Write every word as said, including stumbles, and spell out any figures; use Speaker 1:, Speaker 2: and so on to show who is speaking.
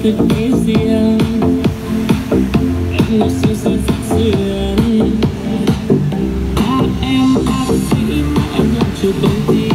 Speaker 1: thích nghĩ riêng em ngày xưa sẽ phát duyên. À, em bác sĩ em vẫn chưa công ty